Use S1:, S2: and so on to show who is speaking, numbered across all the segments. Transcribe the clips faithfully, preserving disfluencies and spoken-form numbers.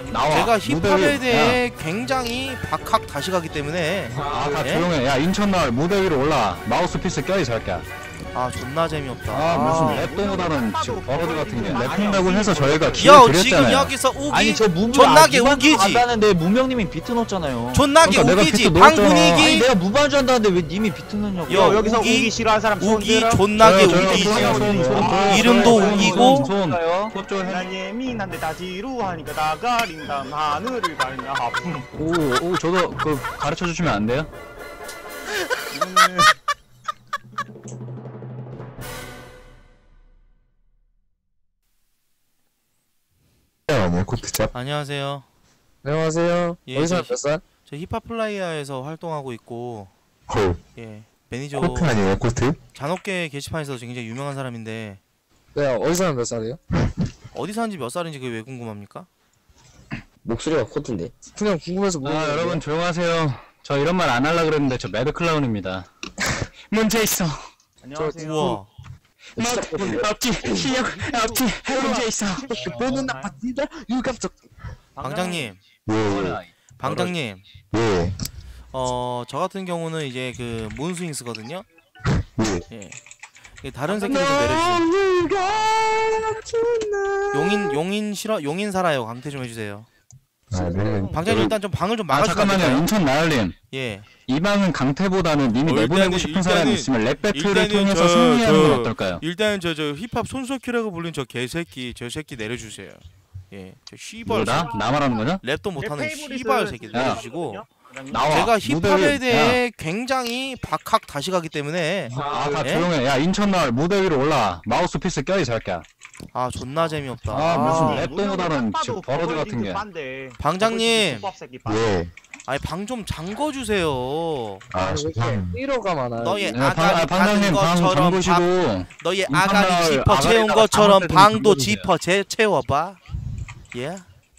S1: 나와.
S2: 제가 힙합에
S1: 무대 위.
S2: 대해 야. 굉장히 박학 다시 가기 때문에
S1: 아다
S2: 예?
S1: 조용해. 야 인천 나올 무대 위로 올라. 마우스피스 껴이 잘게.
S2: 아 존나 재미없다.
S1: 아, 무슨 랩동보다는 지금 버러드 같은 게 랩한다고 해서 저희가 기회
S2: 야
S1: 드렸잖아요.
S2: 지금 여기서 우기
S3: 아니 저 무명
S2: 존나게
S3: 아,
S2: 우기지.
S3: 한다는데 무명님이 비트 넣었잖아요.
S2: 존나게
S1: 그러니까
S2: 우기지.
S1: 내가
S2: 방
S1: 비트 넣었잖아.
S3: 아니
S2: 분위기
S3: 내가 무반주 한다는데 왜 님이 비트 넣냐고.
S2: 야,
S4: 여기서
S2: 우기,
S4: 우기 싫어하는 사람 손
S2: 우기
S4: 들어.
S2: 존나게
S1: 저요, 저요,
S2: 우기지.
S1: 손, 손, 손,
S4: 아,
S2: 이름도
S1: 손,
S2: 우기고
S1: 손, 손.
S3: 손.
S4: 난 예민한데 다 지루하니까 다 가린다 하늘을 가린다 아픔.
S1: 오, 오, 저도 그 가르쳐 주시면 안 돼요?
S4: 이거는
S5: 아니에요 코트잡.
S2: 안녕하세요.
S5: 안녕하세요.
S2: 예,
S5: 어디서
S2: 저-
S5: 몇 살?
S2: 저 힙합 플라이어에서 활동하고 있고
S5: 헐.
S2: 예 매니저
S5: 코트 아니에요 코트?
S2: 잔업계 게시판에서 굉장히 유명한 사람인데
S5: 네 어디서 몇 살이에요?
S2: 어디 사는지 몇 살인지 그게 왜 궁금합니까?
S6: 목소리가 코트인데.
S5: 그냥 궁금해서 물어보는
S1: 아,
S5: 거예요.
S1: 여러분 조용하세요. 저 이런 말 안 하려고 그랬는데 저 매드 클라운입니다. 문제 있어.
S4: 안녕하세요.
S2: 우와.
S6: 진짜 코트인데.
S1: 없지. 실력 없지. 문제 있어.
S5: 보는 나빠지다 유감적.
S2: 방장님,
S5: 예.
S2: 방장님.
S5: 예.
S2: 어, 저 같은 경우는 이제 그 몬스윙스거든요.
S5: 예.
S2: 예. 이게 다른 새끼들 좀 내려주세요. 용인 용인 싫어 용인 살아요. 강퇴 좀 해주세요.
S5: 아 네.
S2: 방장님 일단 좀 방을 좀
S1: 아
S2: 막아주면 안
S1: 잠깐만요.
S2: 될까요?
S1: 인천 나을님.
S2: 예.
S1: 이 방은 강태보다는 님이
S2: 어,
S1: 내보내고
S2: 일단은-
S1: 싶은 사람이
S2: 일단은-
S1: 있으면 랩 배틀을
S2: 일단은
S1: 통해서
S2: 저-
S1: 승리하는 건
S2: 저-
S1: 어떨까요?
S2: 일단 저 저 힙합 손석희라고 불린 저 개새끼 저 새끼 내려주세요. 예. 저 씨발
S1: 뭐다? 나 말하는 거냐?
S2: 랩도 못하는
S4: 페이보릿은
S2: 씨발 새끼
S4: 진짜
S2: 내려주시고
S1: 나와.
S2: 제가
S1: 무대
S2: 힙합에
S1: 위.
S2: 대해 굉장히 박학 다시 가기 때문에
S1: 아다
S2: 예?
S1: 조용해. 야 인천 나올 무대 위로 올라. 마우스피스 껴이 잘게.
S2: 아 존나 재미없다.
S1: 아, 무슨
S2: 아,
S1: 랩- 랩동보다는 지금 버러드 같은 게.
S2: 방장님.
S5: 예.
S2: 아니 방 좀 잠궈 주세요.
S5: 아 방.
S7: 삐로가 많아요.
S2: 너의
S1: 네, 방, 아,
S2: 아가리
S1: 방장님
S2: 가는
S1: 방
S2: 것처럼 밥,
S1: 잠그시고
S2: 너의
S1: 인턴
S2: 아가리
S1: 나올
S2: 지퍼 채운
S1: 아가리에다가
S2: 것처럼
S1: 장을
S2: 방도
S1: 좀
S2: 지퍼 재, 채워봐. 예?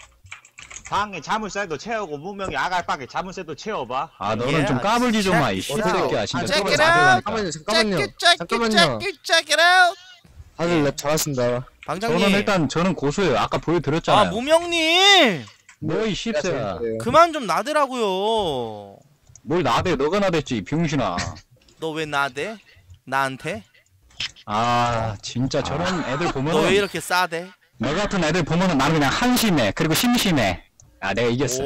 S4: 방에 자물쇠도 채우고 무명이 아갈방에 자물쇠도 채워봐.
S1: 아 너는
S2: 예,
S1: 좀 까불지 좀 마. 이
S2: check it
S1: 씨새끼야.
S2: out.
S1: 진짜
S2: 아,
S1: 저거
S2: check it
S1: 맞으라니까.
S5: 잠깐만요 잠깐만요.
S2: check it, check it,
S5: 잠깐만요.
S2: check it, check it out.
S5: 다들 랩 잘하신다.
S2: 방장님.
S1: 저는 일단 저는 고수예요. 아까 보여드렸잖아요.
S2: 아 무명님
S1: 뭐이 씹새야.
S2: 그만 좀 나대라고요.
S1: 뭘 나대? 너가 나댔지 병신아.
S2: 너 왜 나대? 나한테?
S1: 아 진짜 저런 애들
S2: 너
S1: 보면은
S2: 왜 이렇게 싸대?
S1: 너 같은 애들 보면은 나는 그냥 한심해. 그리고 심심해. 아 내가 이겼어.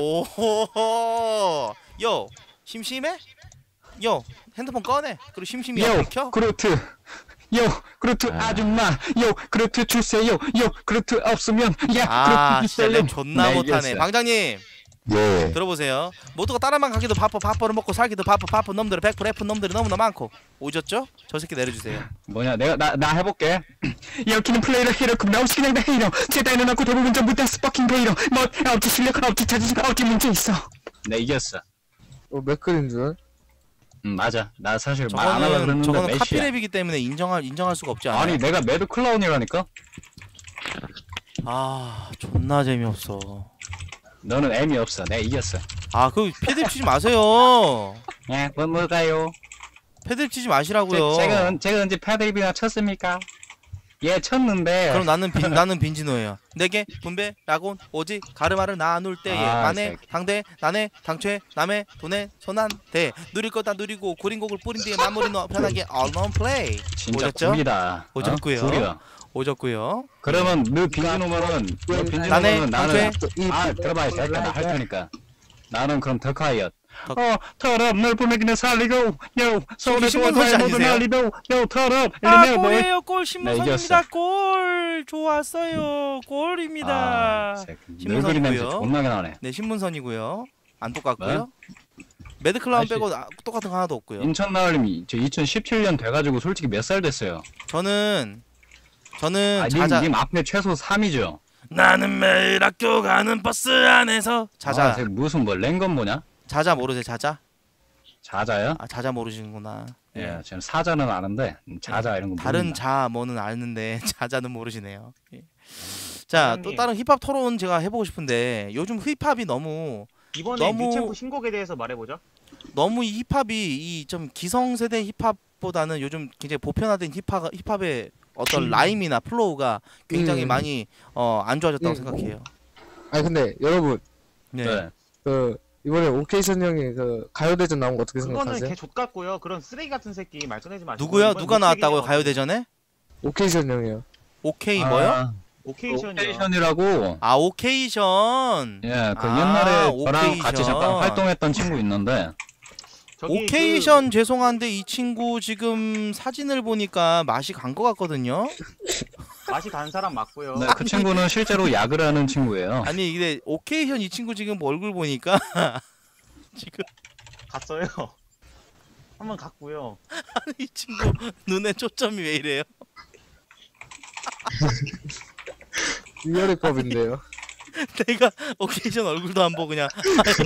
S2: 오호호. 요 심심해? 요 핸드폰 꺼내. 그리고 심심이
S1: 요
S2: 어떻게 켜?
S1: 그루트. 요 그루트
S5: 아.
S1: 아줌마. 요 그루트 주세요. 요 그루트 없으면 야
S2: 아
S1: 그루트
S2: 진짜
S1: 주세요.
S2: 랩 존나
S1: 네,
S2: 못하네.
S1: 이겼어요.
S2: 방장님
S5: 예.
S2: 들어보세요. 모두가 따라만 가기도 바빠 바빠를 먹고 살기도 바빠 바빠 놈들은 백 퍼센트 래픈 놈들이 너무나 많고 오졌죠? 저 새끼 내려주세요.
S1: 뭐냐 내가 나 나 해볼게. 여기는 플레이러 히로 그럼 나오시 그냥 다 히로 제다이는 않고 대부분 전부 다 스퍼킹 베이로 뭐 없지 실력은 없지 자존심 없지 문제 있어. 네 이겼어.
S5: 어 맥클인 줄.
S1: 음 맞아. 나 사실 말 안 하려고
S2: 저거는
S1: 그랬는데
S2: 저거는
S1: 메시야.
S2: 카피랩이기 때문에 인정할 인정할 수가 없지 않아요?
S1: 아니 내가 매드 클라운이라니까?
S2: 아 존나 재미없어.
S1: 너는 M이 없어. 내가 이겼어.
S2: 아 그 패드립 치지 마세요.
S1: 예, 뭐 뭘까요?
S2: 패드립 치지 마시라고요.
S1: 제, 제가 언- 제가 언제 패드립이나 쳤습니까? 예, 쳤는데.
S2: 그럼 나는 빈 나는 빈진호예요. 내게 분배 라곤 오직 가르마를 나눌 때에
S1: 아,
S2: 만에
S1: 새끼.
S2: 상대 난의 당최 남의 돈에 손한대 누릴 거 다 누리고 구린 곡을 뿌린 뒤에 마무리 넣어 편하게 언론 플레이.
S1: 진짜
S2: 오졌죠?
S1: 구리다.
S2: 오졌고요.
S1: 어? 구려.
S2: 오졌고요.
S1: 그러면 너 빈진오면은 너
S2: 나네,
S1: 빈진오면은 나는
S2: 당최.
S1: 아 들어봐 이 새끼야 나할 테니까. 나는 그럼 덕하이엇.
S2: 덕-
S1: 어 털업 널 보내기는 살리고 요 서울의
S2: 신문
S1: 도화사에
S2: 선지
S1: 모두
S2: 아니세요?
S1: 날리고 요 털업
S2: 아
S1: 일리네요, 뭐.
S2: 골이에요 골
S1: 네,
S2: 신문선입니다.
S1: 이겼어.
S2: 골 좋았어요. 골입니다.
S1: 아, 새끼. 늙은이 냄새
S2: 신문선이고요.
S1: 존나게 나네.
S2: 네 신문선이고요. 안 똑같고요.
S1: 뭐?
S2: 매드클라운
S1: 아저씨.
S2: 빼고 아, 똑같은 거 하나도 없고요.
S1: 인천 나을님이 저 이천십칠 년 돼가지고 솔직히 몇 살 됐어요?
S2: 저는 저는
S1: 아, 님,
S2: 자자
S1: 님 앞에 최소 삼이죠?
S2: 나는 매일 학교 가는 버스 안에서 자자
S1: 아, 쟤 무슨 뭐 랭건 뭐냐?
S2: 자자 모르세요 자자?
S1: 자자요?
S2: 아 자자 모르시는구나.
S1: 예, 저는 사자는 아는데 음, 자자 이런 거
S2: 다른
S1: 모른다.
S2: 자 뭐는 아는데 자자는 모르시네요. 예. 자, 또
S4: 사장님.
S2: 다른 힙합 토론 제가 해보고 싶은데 요즘 힙합이 너무
S4: 이번에
S2: 너무-
S4: 뉴챔프 신곡에 대해서 말해보죠.
S2: 너무 이 힙합이 이 좀 기성세대 힙합보다는 요즘 굉장히 보편화된 힙합 힙합의 어떤 라임이나 플로우가 굉장히
S5: 음.
S2: 많이 어 안 좋아졌다고
S5: 음.
S2: 생각해요.
S5: 아니 근데 여러분
S2: 네.
S3: 네.
S5: 그 이번에 오케이션 형이 그 가요대전 나온 거 어떻게
S4: 그거는
S5: 생각하세요?
S4: 개 족같고요. 그런 쓰레기 같은 새끼 말 꺼내지 마시고.
S2: 누구요?
S4: 이번에
S2: 누가 나왔다고요?
S4: 녹색이냐고.
S2: 가요대전에?
S5: 오케이션 형이요.
S2: 오케이 뭐요?
S3: 아,
S4: 오케이션이요.
S3: 오케이션이라고.
S2: 아 오케이션.
S3: 예, 그
S2: 아,
S3: 옛날에 저랑
S2: 오케이션.
S3: 같이 잠깐 활동했던 친구 있는데.
S4: 저기
S2: 오케이션 죄송한데 이 친구 지금 사진을 보니까 맛이 간 것 같거든요.
S4: 그 맛이 간 사람 맞고요.
S3: 네, 그 친구는 실제로 야구를 하는 친구예요.
S2: 아니 근데 오케이션 이 친구 지금 얼굴 보니까 지금
S4: 갔어요. 한번 갔고요.
S2: 이 친구 눈에 초점이 왜 이래요?
S5: 이열의법인데요.
S2: 내가 오케이션 얼굴도 안 보고 그냥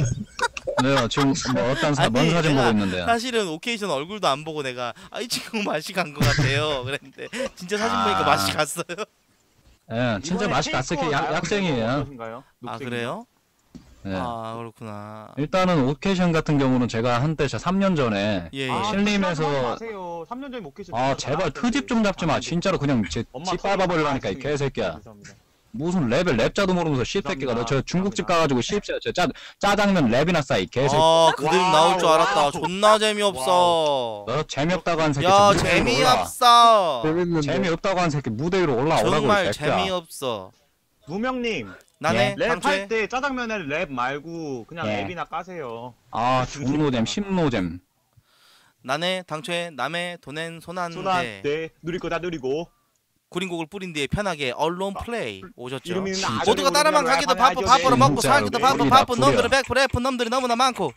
S3: 네, 지금 뭐 어떤 사, 뭔
S2: 아니,
S3: 사진
S2: 내가
S3: 보고 있는데요.
S2: 사실은 오케이션 얼굴도 안 보고 내가 아 이 친구 맛이 간 것 같아요 그랬는데 진짜 사진
S3: 아.
S2: 보니까 맛이 갔어요.
S3: 예, 진짜
S4: 이번에
S3: 맛이 갔을 게
S4: 페이커
S3: 약,
S4: 나온 거
S3: 약생이에요.
S4: 어떠신가요?
S2: 아
S4: 녹색이.
S2: 그래요?
S3: 예.
S2: 아 그렇구나.
S3: 일단은 오케이션 같은 경우는 제가 한때 저 삼 년 전에
S2: 예, 예.
S4: 아,
S3: 신림에서
S4: 하지 마세요. 삼 년 전에 오케이션.
S3: 아 제발 트집 좀 잡지 마. 진짜로 그냥 제
S4: 엄마
S3: 집 밟아버리라니까 이 개새끼야.
S4: 죄송합니다.
S3: 무슨 랩을 랩자도 모르면서 씹새끼가 너 저 중국집 가가지고 씹새 저짜 짜장면 랩이나 싸이 개새끼.
S2: 아 그들
S4: 와우,
S2: 나올 줄 알았다.
S4: 와우.
S2: 존나 재미없어.
S3: 너 재미없다고 한 새끼.
S2: 야
S3: 저 무대 위로 올라.
S2: 재미없어.
S5: 재밌는데.
S3: 재미없다고 한 새끼 무대 위로 올라오라고
S2: 정말
S3: 이 새끼야.
S2: 재미없어.
S4: 무명님
S2: 나네
S4: 랩
S2: 당초에
S4: 할 때 짜장면에 랩 말고 그냥
S3: 예.
S4: 랩이나 까세요.
S3: 아 존노잼 심노잼.
S2: 나네 당초에 남의 돈엔 손안대
S4: 손한테 누릴 거 다 누리고
S2: 구린곡을 뿌린 뒤에 편하게 언론 플레이 오셨죠.
S4: 이름이
S2: 모두가 따라만 가기도 바쁘 바쁘로 먹고
S3: 진짜로
S2: 살기도 바쁘
S3: 구리다,
S2: 바쁜
S3: 구려.
S2: 놈들은 백프 래프 놈들이 너무나 많고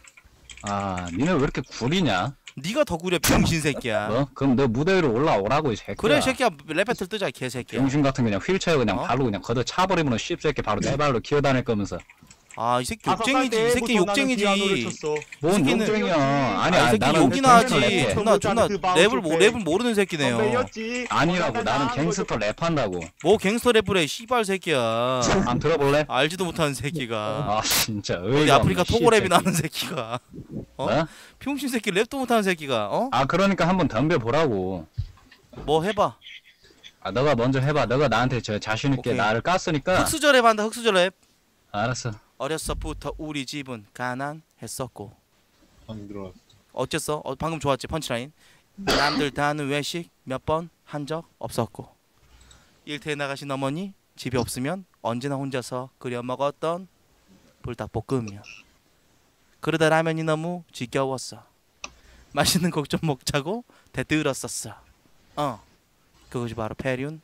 S3: 아 니네 왜 이렇게 구리냐?
S2: 네가 더 구려 병신 새끼야.
S3: 어? 그럼 너 무대 위로 올라오라고 이 새끼야.
S2: 그래 새끼야 랩 배틀 뜨자 개새끼야.
S3: 병신 같은 그냥 휠체어 그냥
S2: 어?
S3: 발로 그냥 걷어 차버리면 씹새끼 바로 내 발로 기어다닐 거면서.
S2: 아 이 새끼 욕쟁이지 이 새끼 욕쟁이지.
S3: 뭔
S2: 새끼는-
S3: 욕쟁이야. 아니
S2: 아, 이
S3: 아니
S2: 새끼
S3: 나는
S2: 욕이나 하지.
S3: 갱스터 랩해.
S2: 존나 존나 랩을 모 랩을 모르는 새끼네요.
S3: 아니라고 나는 갱스터 랩한다고.
S2: 뭐 갱스터 랩을 해 씨발 새끼야.
S3: 안 들어볼래?
S2: 알지도 못하는 새끼가.
S3: 아 진짜
S2: 어디
S3: 의의가
S2: 아프리카
S3: 없네,
S2: 토고 랩이
S3: 씹새끼.
S2: 나는 새끼가. 어?
S3: 어?
S2: 병신 새끼 랩도 못하는 새끼가. 어?
S3: 아 그러니까 한번 덤벼보라고.
S2: 뭐 해봐.
S3: 아 너가 먼저 해봐. 너가 나한테 저 자신 있게
S2: 오케이.
S3: 나를 깠으니까.
S2: 흑수저 랩 한다 흑수저 랩.
S3: 알았어.
S2: 어렸서부터 우리 집은 가난했었고
S7: 안 들어왔어.
S2: 어쨌어? 어, 방금 좋았지 펀치라인. 남들 다 하는 외식 몇 번 한 적 없었고 일터에 나가신 어머니 집에 없으면 언제나 혼자서 끓여 먹었던 불닭볶음면. 그러다 라면이 너무 지겨웠어. 맛있는 곡 좀 먹자고 대들었었어. 어 그것이 바로 폐륜.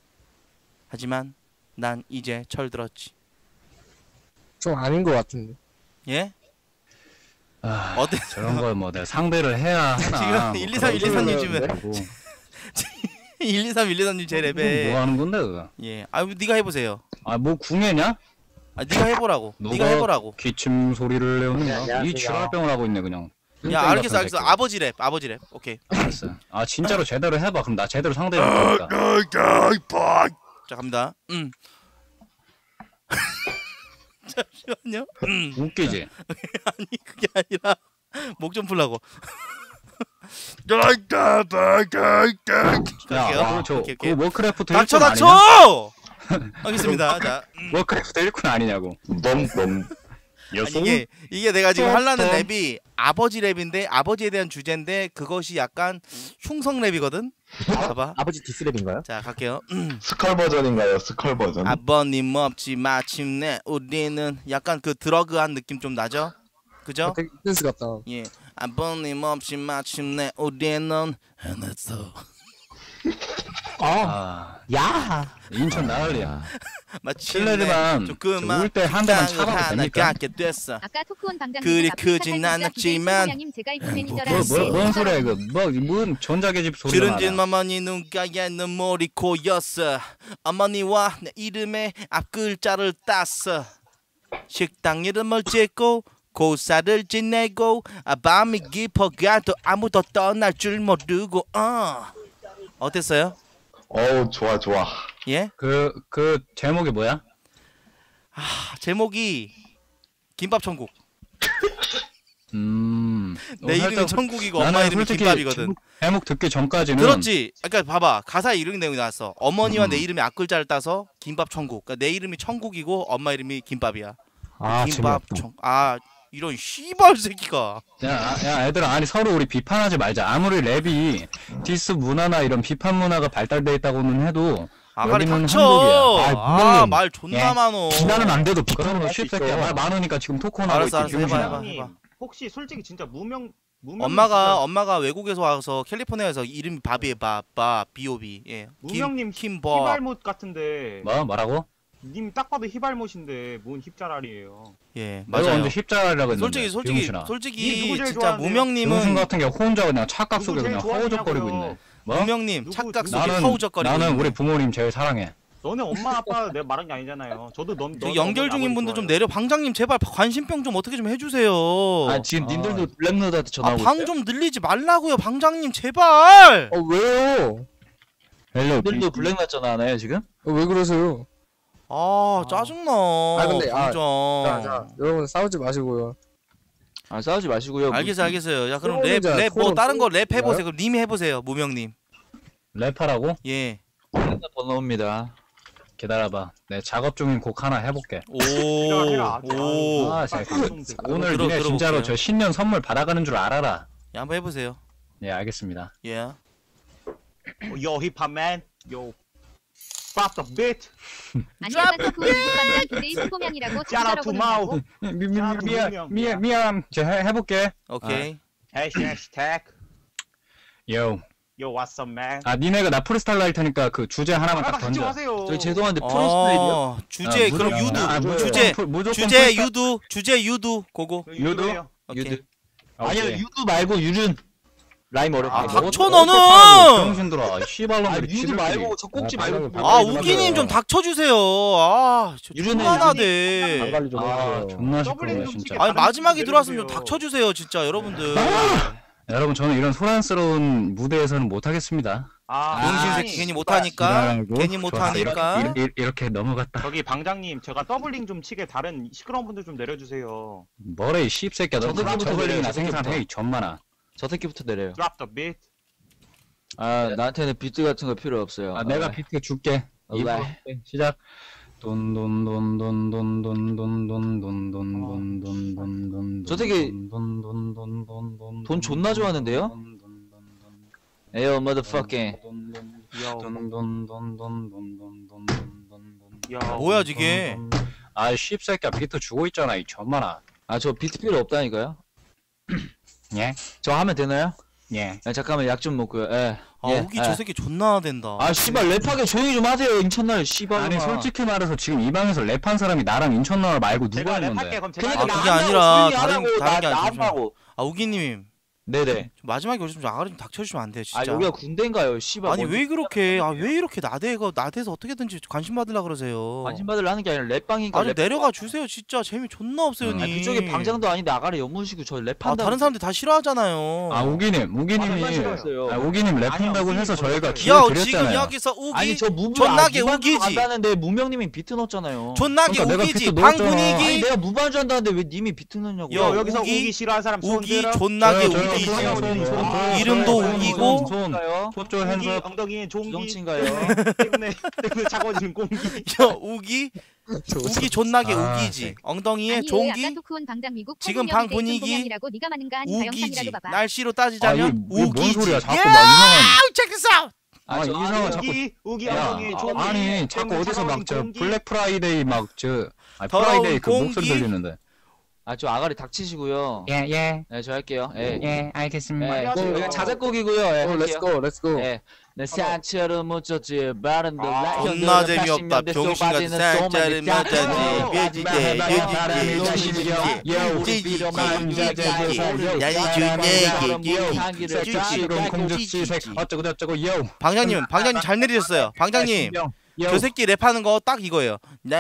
S2: 하지만 난 이제 철들었지.
S5: 좀 아닌 것 같은데.
S2: 예?
S3: 아
S2: 어때?
S3: 저런 걸 뭐 내가 상대를 해야 하나.
S2: 지금 일, 이, 삼, 일, 이, 삼 님 지금 일, 이, 삼, 일, 이, 삼 님 제 랩에
S3: 뭐 하는 건데 그거?
S2: 예. 아 네가 해보세요.
S3: 아 뭐 궁예냐?
S2: 아 네가 해보라고. 네가
S3: 누가
S2: 해보라고.
S3: 기침 소리를 내오는
S6: 네,
S3: 거야? 이
S6: 안녕하세요.
S3: 지랄병을 하고 있네 그냥.
S2: 야
S3: 똥땡
S2: 알겠어
S3: 같은
S2: 알겠어.
S3: 새끼.
S2: 아버지 랩 아버지 랩. 오케이.
S3: 알았어. 아 진짜로 제대로 해봐. 그럼 나 제대로 상대를 할 거니까.
S2: 자 갑니다. 음. 잠시만요. 음.
S3: 웃기지?
S2: 아니 그게 아니라 목 좀 풀라고.
S3: 야,
S2: 갈게요.
S3: 아, 저,
S2: 오케이,
S3: 그
S2: 오케이.
S3: 워크래프트
S2: 닥쳐
S3: 일꾼
S2: 닥쳐.
S3: 아니냐?
S2: 알겠습니다. 자. 음.
S3: 워크래프트 일꾼 아니냐고.
S7: 넌넌
S2: 아니, 이게 이게 내가 지금 하려는 랩이 아버지 랩인데 아버지에 대한 주제인데 그것이 약간 흉성 랩이거든. 봐봐.
S3: 아버지 디스랩인가요?
S2: 자 갈게요. 음.
S7: 스컬 버전인가요? 스컬 버전.
S2: 아버님 없지 마침내 우리는 약간 그 드러그한 느낌 좀 나죠? 그죠?
S5: 되게 댄스 같다.
S2: 예. 아버님 없이 마침내 우리는 해냈어.
S3: 아,
S5: 야.
S3: 인천 나을리야.
S2: 마침내
S3: 실례지만
S2: 좀 그만
S3: 울 때 한 대만
S2: 식당을
S3: 차봐도
S2: 하나
S3: 됩니까?
S2: 갖게 됐어.
S8: 아까 토크온 방장님
S2: 그리 크진 않았지만
S8: 제가 이쁜 매니저라
S3: 뭐, 뭐,
S8: 했는데
S3: 뭔 소리야 이거? 뭐, 뭔 전자계집 소리가
S2: 주름진
S3: 나나?
S2: 어머니 눈가에 눈물이 고였어. 어머니와 내 이름의 앞글자를 땄어. 식당 이름을 짓고 고사를 지내고 아, 밤이 깊어가도 아무도 떠날 줄 모르고 어. 어땠어요?
S7: 어우 좋아 좋아.
S2: 예?
S3: 그, 그 제목이 뭐야?
S2: 아, 제목이 김밥 천국.
S3: 음.
S2: 내
S3: 어,
S2: 이름이
S3: 살짝
S2: 천국이고
S3: 나는
S2: 엄마 이름이
S3: 솔직히
S2: 김밥이거든.
S3: 제목, 제목 듣기 전까지는
S2: 들었지? 그러니까 봐봐 가사에 이런 내용이 나왔어. 어머니와
S3: 음.
S2: 내 이름의 앞글자를 따서 김밥 천국. 그러니까 내 이름이 천국이고 엄마 이름이 김밥이야.
S3: 아
S2: 김밥
S3: 재미없다.
S2: 천. 아 이런 씨발 새끼가.
S3: 야, 아, 야, 얘들아, 아니 서로 우리 비판하지 말자. 아무리 랩이 디스 문화나 이런 비판 문화가 발달돼 있다고는 해도
S2: 아가리
S3: 여기는
S2: 닥쳐.
S3: 한국이야. 아,
S2: 아 말 존나
S3: 예.
S2: 많어.
S3: 비난은 안 돼도
S4: 그런
S3: 비판으로
S4: 거 할수
S3: 쉽새끼야.
S4: 있어.
S3: 말 많으니까 지금 토크하고
S2: 알았어,
S3: 있지.
S2: 알았어, 해봐,
S3: 병신아.
S2: 해봐.
S4: 형님 혹시 솔직히 진짜 무명 무명
S2: 엄마가 엄마가 외국에서 와서 캘리포니아에서 이름이 밥이에요. 밥밥 비오비. 예.
S4: 무명님
S2: 김밥.
S4: 휘발못 같은데
S3: 뭐 뭐라고?
S4: 님 딱 봐도 휘발못인데 뭔 힙자랄이에요.
S2: 예
S3: 내가
S2: 맞아요.
S3: 언제 십자라고 했는데.
S2: 솔직히 솔직히
S3: 병신아.
S4: 니
S2: 솔직히
S4: 누구 제일
S2: 진짜
S4: 좋아하는데요?
S3: 병신
S2: 무명님은
S3: 같은 게 혼자 그냥 착각
S4: 누구
S3: 속에
S4: 제일
S3: 그냥 허우적거리고
S4: 좋아하냐고요.
S3: 있네. 뭐?
S2: 무명님
S4: 누구-
S2: 착각
S4: 누구-
S2: 속에
S3: 나는
S2: 허우적거리고
S3: 나는
S2: 있네.
S3: 우리 부모님 제일 사랑해.
S4: 너네 엄마 아빠 내가 말한 게 아니잖아요. 저도 넌
S2: 저
S4: 너네
S2: 연결
S4: 어머니,
S2: 중인
S4: 아버지
S2: 분들 좀
S4: 좋아해요.
S2: 내려. 방장님 제발 관심병 좀 어떻게 좀 해주세요.
S8: 아 지금 님들도 블랙노드한테 전화하고
S2: 아, 방
S8: 있어요?
S2: 좀 늘리지 말라고요, 방장님 제발.
S5: 어 왜요?
S3: 헬로
S8: 님들도 블랙노드 전화하나요 지금?
S5: 어, 왜 그러세요?
S2: 아 짜증나.
S5: 아, 근데, 아, 자,
S2: 방장.
S5: 자, 여러분 싸우지 마시고요.
S8: 아 싸우지 마시고요.
S2: 알겠어요, 알겠어요. 야 그럼
S5: 토론이자
S2: 랩 랩 뭐
S5: 토론,
S2: 다른 거 랩
S5: 토론인가요?
S2: 해보세요. 그럼 님이 해보세요, 무명님.
S3: 랩하라고?
S2: 예.
S8: 블랙노드 번호입니다.
S3: 기다려봐. 내 작업 중인 곡 하나 해볼게.
S2: 오.
S4: 해라, 해라.
S2: 오.
S3: 아,
S2: 야
S3: 잘
S4: 방송들.
S3: 오늘
S2: 들어-
S3: 니네 진짜로
S2: 들어볼게요.
S3: 저 신년 선물 받아가는 줄 알아라.
S2: 한번 해보세요.
S3: 예, 알겠습니다.
S2: 예.
S4: Yo 힙합맨. Yo. Drop the beat.
S9: 안녕하세요. 그 감자 기대이 스포명이라고
S4: Shout out to
S9: 찾아보는다고.
S4: Mao.
S3: 미, 미,
S4: 야,
S3: 미,
S4: 그
S3: 미안,
S4: 무명.
S3: 미안, 미안. 제가 해, 해볼게.
S2: 오케이.
S4: 해시태그.
S3: 요.
S4: Yo what's up man.
S3: 아, 니네가 나 프리스타일로 할 테니까 그 주제 하나만
S4: 아,
S3: 딱
S4: 같이
S3: 던져.
S4: 하세요.
S8: 저기 죄송한데 프로스타일이요?
S2: 어, 주제
S3: 아,
S2: 그럼
S3: 무조건-
S2: 유두.
S3: 아, 무조건
S2: 주제
S3: 프로- 무조건
S2: 주제
S3: 프리스타일-
S2: 유두. 주제 유두. 고고.
S4: 그
S3: 유도?
S4: 유도예요.
S2: 오케이.
S8: 유드.
S3: 오케이.
S8: 아니요 유두 말고 유준. 라임 어렵다.
S2: 아,
S3: 뭐
S2: 닥쳐
S3: 어떡하라고,
S2: 너는.
S3: 병신들아.
S8: 아
S3: 씨발놈들이
S8: 유두
S3: 지들끼리.
S8: 말고 저 꼭지
S5: 아,
S8: 말고.
S5: 방금
S2: 아,
S5: 방금
S2: 우기님 좀 닥쳐주세요. 아, 저
S8: 유준은
S2: 존나나대.
S5: 관리 좀
S3: 아,
S5: 해주세요.
S3: 존나
S4: 더블
S3: 시끄러워
S4: 좀
S3: 진짜.
S4: 치게.
S2: 아니
S4: 다른
S2: 마지막에
S4: 분들
S2: 들어왔으면 좀
S4: 내려주세요.
S2: 닥쳐주세요, 진짜 여러분들.
S3: 여러분 저는 이런 소란스러운 무대에서는 못하겠습니다.
S4: 아,
S2: 병신
S4: 아니,
S2: 새끼 괜히 못하니까.
S3: 지랄하고.
S2: 괜히
S3: 좋았어.
S2: 못하니까.
S3: 이렇게, 이렇게, 이렇게 넘어갔다.
S4: 저기 방장님 제가 더블링 좀 치게 다른 시끄러운 분들 좀 내려주세요.
S3: 뭐래 이 씹새끼야. 너
S8: 저새끼부터
S3: 저걸링이나
S8: 내려요,
S3: 생산해
S8: 저새끼부터.
S3: 이 전만아.
S8: 저 새끼부터 내려요.
S4: Drop the beat.
S8: 아 나한테는 비트 같은 거 필요 없어요.
S3: 아, 내가 비트 줄게.
S8: 어,
S3: 이번
S8: 네.
S3: 시작. 돈돈돈돈돈돈돈돈돈돈돈돈돈돈돈돈돈.
S8: 저 되게 돈 존나 좋아하는데요? 에어 motherfucking.
S4: 야,
S2: 뭐야 저게?
S3: 아, 씹새끼야 비트 주고 있잖아 이 전만아.
S8: 아 저 비트 필요 없다니까요?
S3: 예?
S8: 저 하면 되나요?
S3: 예.
S8: 야, 잠깐만 약 좀 먹고요. 예.
S2: 아
S8: 예,
S2: 우기
S8: 예.
S2: 저 새끼 존나 된다.
S8: 아 씨발 랩하게 조용히 좀 하세요 인천날 씨발.
S3: 아니 솔직히 말해서 지금 이 방에서 랩한 사람이 나랑 인천 너나 말고 누가
S4: 제가
S3: 있는데?
S4: 랩할게 그럼 제가
S8: 그러니까
S2: 아,
S4: 할게요.
S2: 그게
S8: 나
S2: 아니라
S8: 한다고,
S2: 다른-
S8: 조용히
S2: 다른
S8: 하라고,
S2: 게
S8: 나- 나
S2: 아니라
S8: 한다고.
S2: 아 우기님
S8: 네네.
S2: 좀 마지막에 오시면 좀 아가리 좀 닥쳐주시면 안 돼요 진짜.
S8: 아 여기가 군대인가요 씨발.
S2: 아니
S8: 뭐-
S2: 왜 그렇게 아 왜 이렇게 나대가 나대서 어떻게든지 관심 받으려 그러세요.
S8: 관심 받으려 하는 게 아니라 랩방이니까.
S2: 아좀
S8: 랩-
S2: 내려가 주세요 진짜 재미 존나 없어요
S3: 음.
S2: 니.
S8: 아, 그쪽에 방장도 아닌데 아가리 연문시고 저 랩한다.
S2: 아 다른 사람들 다 싫어하잖아요.
S3: 아 우기님, 우기님이
S4: 아,
S8: 싫어했어요.
S3: 아, 우기님 랩한다고
S4: 아니요,
S3: 해서
S4: 우기님
S3: 저희가
S4: 몰랐어요.
S3: 기회
S2: 야 지금
S3: 드렸잖아요.
S2: 여기서 우기
S8: 아니 저 무브
S2: 존나게
S8: 아, 무반주
S2: 우기지.
S8: 한다는데 무명님이 비트 넣었잖아요.
S2: 존나게
S3: 그러니까 내가
S2: 우기지.
S3: 비트
S2: 방
S3: 넣었잖아.
S8: 아니
S2: 분위기
S8: 내가 무반주 한다는데 왜 님이 비트 넣냐고.
S2: 야,
S4: 요 여기서
S2: 우기,
S4: 우기, 싫어하는 사람 손
S2: 우기
S4: 들어.
S2: 존나게
S3: 저요, 저요,
S2: 우기지.
S3: 손, 손, 손,
S8: 아,
S2: 이름도
S8: 저요,
S2: 우기고.
S8: 손, 손인가요?
S3: 소조
S4: 우기
S3: 핸즈
S4: 엉덩이에 종기
S8: 주정치인가요?
S4: 때문에 때문에 차가워지는 공기.
S2: 야 우기 우기 존나게
S3: 아,
S2: 우기지.
S3: 네.
S2: 엉덩이에
S9: 아니 왜
S2: 종기.
S9: 아까 토크온 방장 미국
S2: 지금
S9: 팔
S2: 방
S9: 분명 때
S2: 분위기
S9: 이라고 네가 많은가 하는
S2: 우기지.
S9: 다영상이라도 봐봐.
S2: 날씨로
S3: 아,
S2: 따지자면
S3: 이게 뭔
S2: 우기지.
S3: 소리야? 자꾸
S2: 예!
S3: 막 이상한
S2: 아우 check this out.
S3: 아,
S8: 아, 저
S3: 이상한 자꾸
S4: 우기 우기
S3: 야,
S4: 엉덩이에 종기.
S3: 아니 자꾸
S4: 때문에
S3: 어디서 막 저
S4: 차가워지는 공기.
S3: 블랙 프라이데이 막저 아,
S2: 더러운
S3: 프라이데이 그 목소리
S2: 공기.
S3: 들리는데.
S8: 아 저 아가리 닥치시고요.
S3: 예, 예.
S8: 네, 저 할게요. 예.
S3: 예, 알겠습니다.
S8: 예,
S4: 하세요.
S8: 이거 자작곡이고요. 예,
S5: 어,
S8: 할게요.
S5: 렛츠고 렛츠고.
S8: 예. 내 산처럼 묻혔지 바른 듯
S4: 아,
S2: 존나 재미없다. 병신 같은 쌀짜리 맞아지. 묘지대
S3: 어쩌고 저쩌고 요.
S2: 방장님, 방장님 잘 내리셨어요. 방장님, 저 새끼 랩하는 거 딱 이거예요.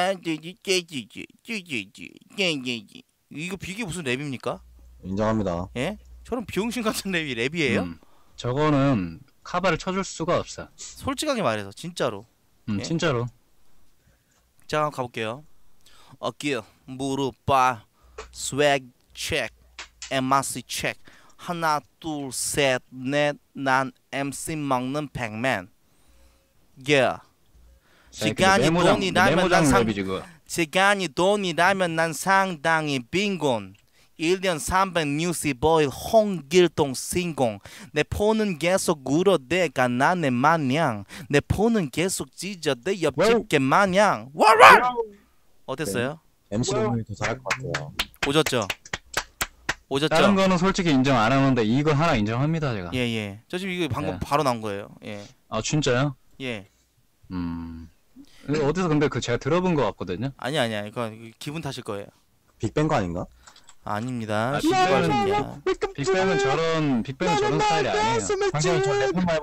S2: 이거 이게 무슨 랩입니까?
S6: 인정합니다.
S2: 예? 저런 병신 같은 랩이 랩이에요?
S3: 음, 저거는 카바를 쳐줄 수가 없어.
S2: 솔직하게 말해서 진짜로.
S3: 음,
S2: 예?
S3: 진짜로.
S2: 자, 한번 가볼게요. 어깨, 무릎, 바, 스웩, 체크. 엠아르씨 체크. 하나 둘 셋 넷 난 엠씨 먹는 백맨. Yeah. 시간이 돈이라면 난 상 시간이 돈이라면 난 상당히 빈곤. 일 년 삼백 뉴스 보일 홍길동 신공. 내 폰은 계속 울어대가 나네 마냥. 내 폰은 계속 찢어대 옆집게 마냥. 와라! 어땠어요?
S4: 엠씨 동명이 더 잘할 것 같아요.
S2: 오졌죠? 오졌죠?
S3: 다른 거는 솔직히 인정 안 하는데 이거 하나 인정합니다 제가.
S2: 예예. 저 지금 이거 방금
S3: 예.
S2: 바로 나온 거예요. 예.
S3: 아 진짜요?
S2: 예.
S3: 음. 이거 어디서 근데 그 제가 들어본 것 같거든요.
S2: 아니 아니야. 이거 기분 탓일 거예요.
S4: 빅뱅 거 아닌가?
S2: 아닙니다.
S3: 아,
S2: 빅뱅은
S3: 빅뱅은 저런 빅뱅은 저런 스타일이 아니에요.
S5: 방금 저 랩만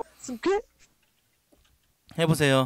S2: 해보세요.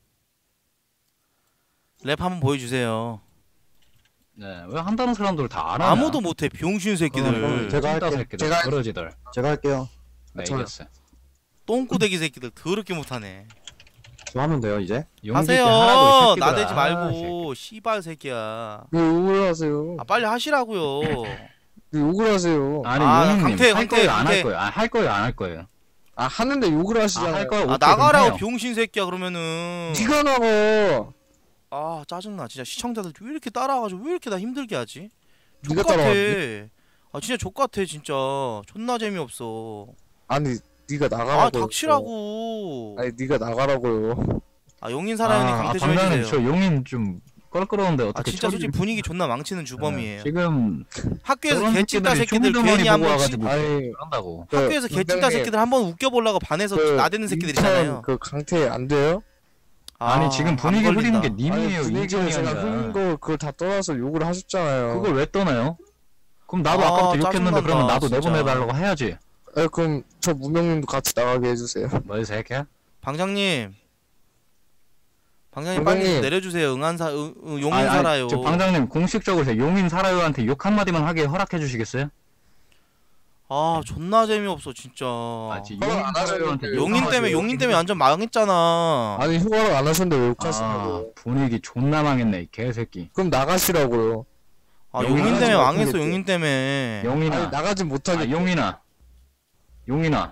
S2: 랩 한번 보여주세요.
S3: 네, 왜 한다는 사람들 다 알아?
S2: 아무도 못해 병신 새끼들.
S4: 제가 할게요.
S3: 새끼들,
S5: 제가 할-
S3: 그러지들.
S4: 제가 할게요.
S3: 네,
S5: 저요.
S3: 이겼어요.
S2: 똥꾸대기 새끼들 더럽게 못하네.
S4: 저 하면 돼요 이제.
S3: 용기 있게
S2: 하세요.
S3: 하라고, 이 새끼들아.
S2: 나대지
S3: 아,
S2: 말고 씨발 새끼야.
S5: 왜 욕을 하세요?
S2: 아 빨리 하시라고요.
S5: 왜 욕을 하세요?
S3: 아니
S2: 아,
S3: 용님
S2: 강태,
S3: 할
S2: 강태,
S3: 거예요, 안
S2: 강태.
S3: 할 거예요? 아, 할 거예요, 안 할 거예요?
S5: 아 하는데 욕을
S3: 아,
S5: 하시잖아요.
S3: 할 거예요.
S2: 아
S3: 오케이,
S2: 나가라고
S3: 그럼 해요.
S2: 병신 새끼야 그러면은.
S5: 네가 나가.
S2: 아 짜증나 진짜. 시청자들 왜 이렇게 따라와가지고 왜 이렇게 나 힘들게 하지?
S5: 네가
S2: 족같아.
S5: 따라왔니?
S2: 아 진짜 족같아 진짜. 존나 재미없어.
S5: 아니 네가 나가라고.
S2: 아 닥치라고.
S5: 아니 네가 나가라고요.
S2: 아 용인 사라연이
S3: 아,
S2: 강태
S3: 아,
S2: 좀
S3: 방장님
S2: 해주세요.
S3: 저 용인 좀 껄끄러운데
S2: 아
S3: 어떻게
S2: 진짜 솔직히
S3: 처리-
S2: 분위기 존나 망치는 주범이에요.
S3: 네, 지금
S2: 학교에서
S3: 저런
S2: 개찐따 새끼들
S3: 흉두머리
S2: 괜히
S3: 보고
S2: 한번
S3: 와가지고
S5: 아니
S3: 그런다고.
S5: 그
S2: 학교에서 개찐따
S5: 분명히
S2: 새끼들 한번 웃겨보려고 반해서
S5: 그
S2: 나대는 새끼들이잖아요.
S5: 인천 그 강태 안 돼요?
S3: 아니 지금 분위기
S2: 안
S3: 흐리는
S2: 걸린다.
S3: 게 님이에요,
S5: 아니, 분위기를
S3: 인천이
S5: 제가
S3: 아니라.
S5: 흐린 거 그걸 다 떠나서 욕을 하셨잖아요.
S3: 그걸 왜 떠나요? 그럼 나도
S2: 아,
S3: 아, 까부터 욕했는데
S2: 짜증난다,
S3: 그러면 나도
S2: 진짜.
S3: 내보내달라고 해야지.
S5: 아, 그럼 저 무명님도 같이 나가게 해주세요.
S3: 뭐이 새끼야?
S2: 방장님, 방장님 빨리 좀
S5: 방장님.
S2: 내려주세요. 응한사 응, 응, 용인
S3: 아니, 아니,
S2: 살아요.
S3: 저 방장님 공식적으로 제 용인 살아요한테 욕 한마디만 하게 허락해 주시겠어요?
S2: 아 존나 재미없어 진짜.
S3: 아, 지
S5: 허락
S3: 용인
S5: 안
S3: 살아요한테
S5: 하셨는데
S3: 욕
S2: 용인
S3: 한마디
S2: 때문에
S3: 욕
S2: 용인 때문에 완전 망했잖아.
S5: 아니 휴가를 안 하셨는데 왜
S3: 아,
S5: 욕하시냐고.
S3: 분위기 존나 망했네 이 개새끼.
S5: 그럼 나가시라고요.
S2: 아
S3: 용인
S2: 용인 때문에
S5: 하지
S2: 망했어.
S5: 못하겠지.
S2: 용인 때문에.
S3: 용인아,
S5: 아니 나가진 못하게.
S3: 아, 용인아, 용인아,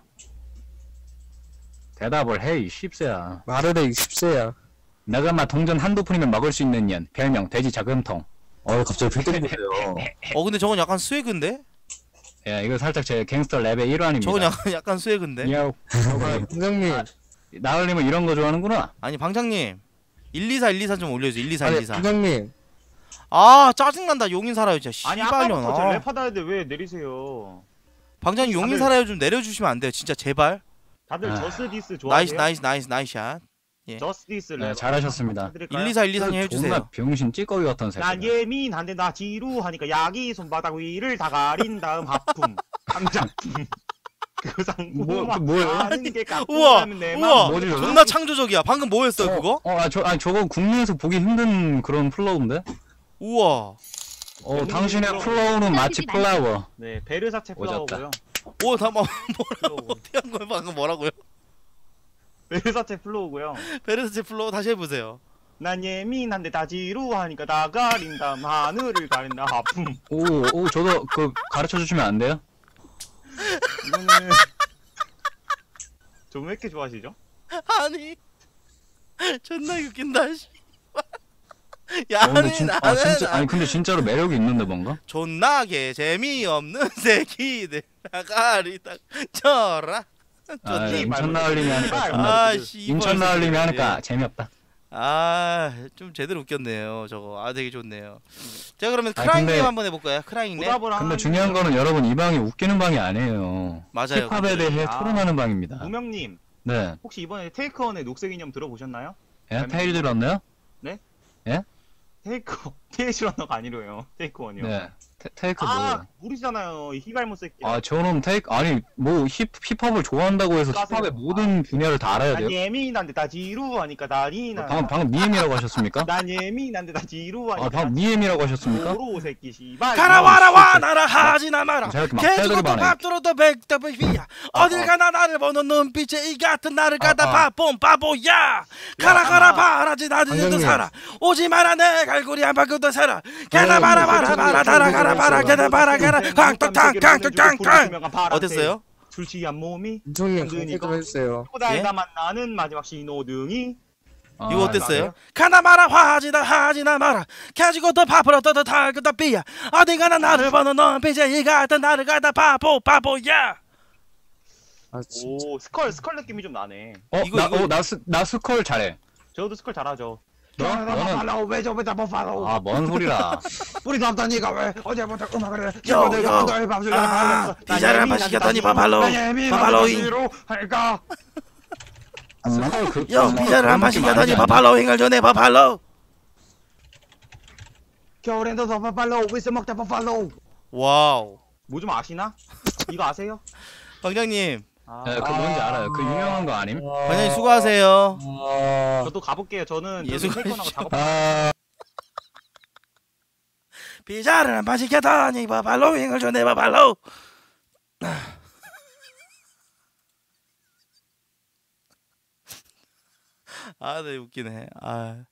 S3: 대답을 해 이 씹새야.
S5: 말을 해 십세야.
S3: 내가 막 동전 한두 푼이면 먹을 수 있는 년, 별명 돼지 자금통.
S4: 어 갑자기 필터 보세요.
S2: 어 근데 저건 약간 스웨그인데?
S3: 야 이거 살짝 제 갱스터 랩의 일환입니다.
S2: 저건 약간 약간 스웨그인데?
S3: 야,
S5: 부장님.
S3: 나을님은 이런 거 좋아하는구나.
S2: 아니 방장님 일이사 일이사 좀 올려주세요. 일이사
S5: 아니
S2: 일이사.
S5: 부장님.
S2: 아 짜증난다. 용인 살아요 진짜.
S4: 아니
S2: 씨발년.
S4: 아까부터 저
S2: 아.
S4: 랩하다 했는데 왜 내리세요?
S2: 방장님 용인
S4: 다들-
S2: 살아요 좀 내려주시면 안 돼요. 진짜 제발.
S4: 다들
S3: 아.
S4: 저스 디스
S2: 나이스
S4: 좋아하세요?
S2: 나이스 나이스 나이스 샷.
S4: 저스 디스
S3: 네,
S4: 랩
S3: 잘하셨습니다.
S4: 해드릴까요?
S2: 일이사 일이사님
S3: 존나
S2: 해주세요.
S3: 병신 찌꺼기 같은 새끼.
S4: 난 예민한데 나 지루하니까 야기 손바닥 위를 다 가린 다음 하품 함작품 그 상품
S3: 뭐, 그 뭐예요?
S4: 하는 게 갖고
S2: 우와
S4: 가면 내
S2: 우와
S4: 맘.
S3: 뭐지, 저거?
S2: 존나 창조적이야. 방금 뭐였어요 그거?
S3: 어, 아, 저, 아니, 저거 국내에서 보기 힘든 그런 플로우인데?
S2: 우와.
S3: 어, 당신의 플로우는 마치 플라워.
S4: 네 베르사체
S3: 오졌다.
S4: 플라워고요.
S2: 오 잠깐
S4: 플로우.
S2: 어떻게 한 거예요 방금 뭐라고요?
S4: 베르사체 플로우고요.
S2: 베르사체 플로우 다시 해보세요.
S4: 난 예민한데 다 지루하니까 다 가린 다음 하늘을 가린다 하품.
S3: 오, 오, 저도 그 가르쳐 주시면 안 돼요?
S4: 이거는 좀 왜 이렇게 좋아하시죠?
S2: 아니 존나 웃긴다. 씨. 야
S3: 어, 근데
S2: 아니
S3: 진, 아,
S2: 나는
S3: 진짜, 아니, 근데 진짜로 매력이 있는데 뭔가?
S2: 존나게 재미없는 새끼들 가리다 쳐라.
S3: 아,
S2: 존나
S3: 인천 나을님이 하니까 존나.
S2: 아 씨.
S3: 인천 나을님이 하니까 재미없다.
S2: 아좀 제대로 웃겼네요 저거. 아 되게 좋네요. 제가 그러면
S3: 아니,
S2: 크라잉님
S3: 근데-
S2: 한번 해볼까요? 크라잉님.
S4: 보답을
S3: 근데
S4: 하는
S3: 중요한 거는 여러분 이 방이 웃기는 방이 아니에요.
S2: 맞아요.
S3: 힙합에 대해
S4: 아.
S3: 토론하는 방입니다.
S4: 무명님
S3: 네.
S4: 혹시 이번에 테이크원의 녹색 인형 들어보셨나요?
S3: 예? 페이지 들었나요?
S4: 테이크 테이크런너가 아니로요. 테이크원이요.
S3: 네. 테, 테이크
S4: 아
S3: 뭐예요?
S4: 모르시잖아요. 이 히발모 새끼.
S3: 아, 저는 테이크, 아니, 뭐, 힙, 힙합을 좋아한다고 해서
S4: 까세요.
S3: 힙합의 모든 분야를 다 알아야 돼요?
S4: 난 예민한데 다 지루하니까 다 리나.
S3: 방금, 방금 미엠이라고 하셨습니까?
S4: 난 예민한데 다 지루하니까.
S3: 아, 방금 미엠이라고 하셨습니까?
S4: 도로 새끼 씨발.
S2: 가라 와라 와 나라 하지나 마라.
S3: 제가 이렇게 막
S2: 계속
S3: 패드립 안 해.
S2: 밥 들어도 백더블이야. 어딜 가나 나를 보는 눈빛에 이 같은 나를 갖다
S3: 아.
S2: 바본 바보야. 가라 가라 바라지 나들도
S5: 방장님.
S2: 살아. 오지 마라 내 갈고리 한 바퀴도 살아. 가라 마라 마라 마라 달아 가라 가라 봐라 가라 봐라 가라 깡깡깡깡깡깡 어땠어요?
S4: 술 취한 몸이
S5: 인성님
S4: 든든히
S5: 검색 좀 해주세요.
S4: 달다 만나는 마지막 신호등이
S2: 이거
S5: 아,
S2: 어땠어요? 가나 마라 화지다 하지나 마라 가지고 또 파프로 떠도 달그다 삐야 어디 가나 나를 보는 넌 비자이 가다 나를 가다 바보 바보야.
S5: 아, 진짜.
S4: 오 스컬 스컬 느낌이 좀 나네.
S3: 어,
S2: 이거,
S3: 나,
S2: 이거-
S3: 어, 나, 스, 나 스컬 잘해.
S4: 저도 스컬 잘하죠.
S3: 너? 너는
S4: 팔로우 왜 저왜 다 팔로우.
S3: 아, 뭔 소리라.
S4: 우리 남단이가 왜 어제부터 음악을 해?
S2: 요, 요. 아, 비자를 한 판씩 했더니 바팔로우, 바팔로잉.
S4: 할까?
S3: 스컬 그,
S2: 요
S3: 스컬
S2: 비자를
S3: 그런
S2: 한 판씩
S3: 느낌
S2: 하더니
S3: 아니지 않냐?
S2: 바팔로잉을 전해 바팔로.
S4: 겨울엔도 더 팔로우 위스 먹다 팔로우.
S2: 와우.
S4: 뭐 좀 아시나? 이거 아세요?
S2: 방장님,
S4: 아,
S3: 네, 그 뭔지 알아요. 그 유명한 거 아님?
S2: 방장님 수고하세요.
S4: 저도 가볼게요. 저는
S2: 예술
S4: 저기 테이크하고 작업.
S3: 아,
S2: 비자를 한 판씩 했더니 바팔로잉을 전해 바팔로. 아, 네 웃기네. 아.